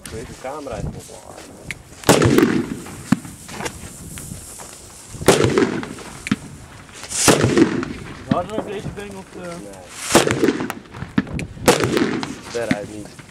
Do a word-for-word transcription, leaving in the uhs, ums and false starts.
weet de camera even opladen. Harder dan deze ding of... Uh... Nee. Veruit niet.